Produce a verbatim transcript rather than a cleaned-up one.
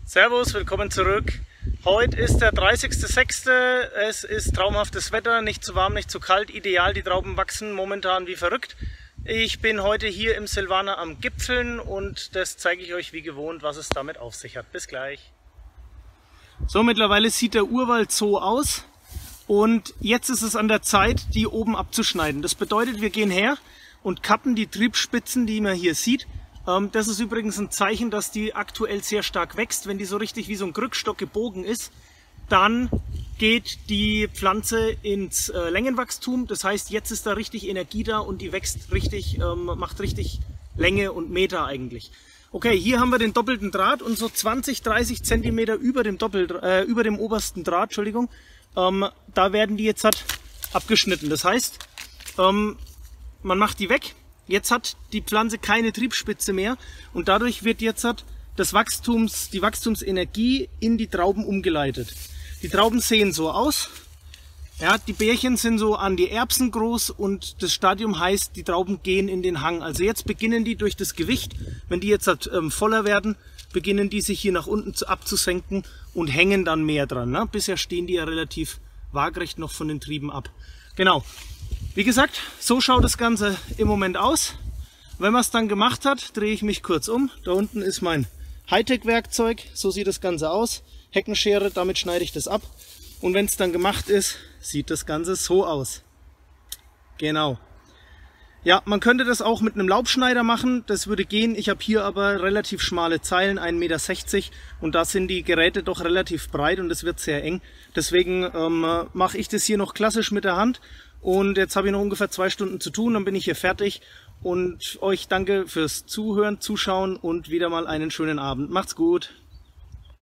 Servus, willkommen zurück. Heute ist der dreißigste sechste Es ist traumhaftes Wetter, nicht zu warm, nicht zu kalt, ideal. Die Trauben wachsen momentan wie verrückt. Ich bin heute hier im Silvaner am Gipfeln und das zeige ich euch wie gewohnt, was es damit auf sich hat. Bis gleich. So, mittlerweile sieht der Urwald so aus und jetzt ist es an der Zeit, die oben abzuschneiden. Das bedeutet, wir gehen her und kappen die Triebspitzen, die man hier sieht. Das ist übrigens ein Zeichen, dass die aktuell sehr stark wächst. Wenn die so richtig wie so ein Krückstock gebogen ist, dann geht die Pflanze ins äh, Längenwachstum. Das heißt, jetzt ist da richtig Energie da und die wächst richtig, ähm, macht richtig Länge und Meter eigentlich. Okay, hier haben wir den doppelten Draht und so zwanzig, dreißig Zentimeter über dem, Doppel, äh, über dem obersten Draht, Entschuldigung, ähm, da werden die jetzt halt abgeschnitten. Das heißt, ähm, man macht die weg. Jetzt hat die Pflanze keine Triebspitze mehr und dadurch wird jetzt das Wachstums, die Wachstumsenergie in die Trauben umgeleitet. Die Trauben sehen so aus. Ja, die Beerchen sind so an die Erbsen groß und das Stadium heißt, die Trauben gehen in den Hang. Also jetzt beginnen die durch das Gewicht, wenn die jetzt ähm, voller werden, beginnen die sich hier nach unten zu, abzusenken und hängen dann mehr dran. Ne? Bisher stehen die ja relativ waagrecht noch von den Trieben ab. Genau. Wie gesagt, so schaut das Ganze im Moment aus. Wenn man es dann gemacht hat, drehe ich mich kurz um. Da unten ist mein Hightech-Werkzeug. So sieht das Ganze aus. Heckenschere, damit schneide ich das ab. Und wenn es dann gemacht ist, sieht das Ganze so aus. Genau. Ja, man könnte das auch mit einem Laubschneider machen. Das würde gehen. Ich habe hier aber relativ schmale Zeilen, ein Meter sechzig. Und da sind die Geräte doch relativ breit und es wird sehr eng. Deswegen ähm, mache ich das hier noch klassisch mit der Hand. Und jetzt habe ich noch ungefähr zwei Stunden zu tun, dann bin ich hier fertig. Und euch danke fürs Zuhören, Zuschauen und wieder mal einen schönen Abend. Macht's gut!